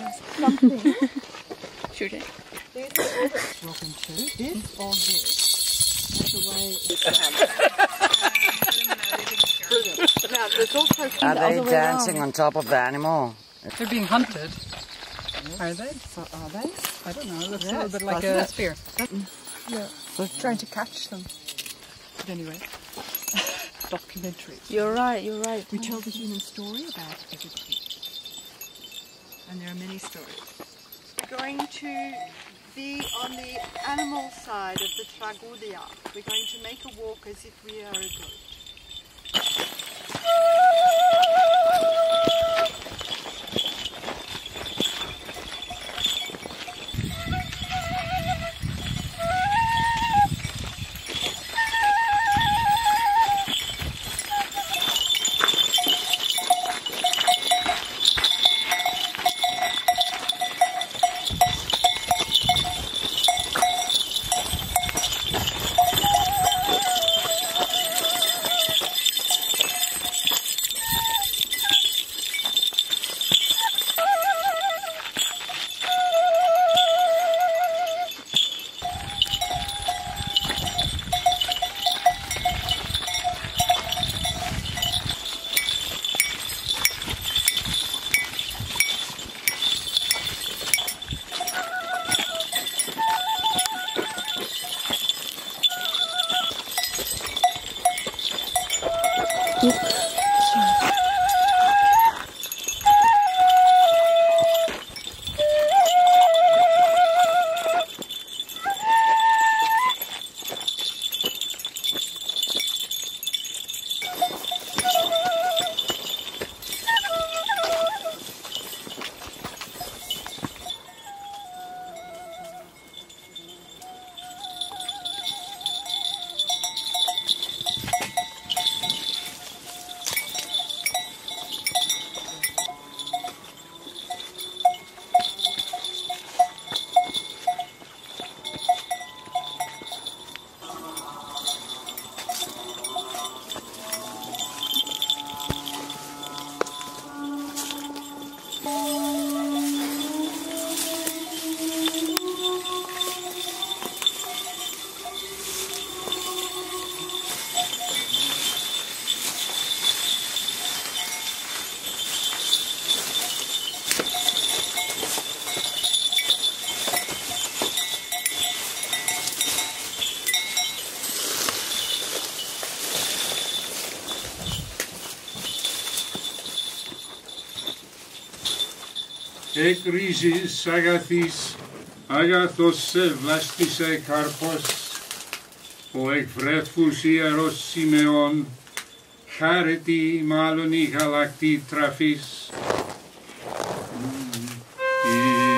something. Shooting. These are all that's welcome to. This or this. That's the way it's now, there's also Are they dancing on top of the animal? They're being hunted. Are they? So are they? I don't know. It looks a little bit like a spear. Yeah. So Trying to catch them. But anyway, Documentary. You're right, you're right. We tell the human story about everything. And there are many stories. We're going to be on the animal side of the tragedia. We're going to make a walk as if we are a goat. Εκρίζεις αγαθής, αγαθός σε βλάστησε καρπός, ο εκφρέτφους ιερός Σιμεών, χάρετη μάλλον η γαλακτή τραφής.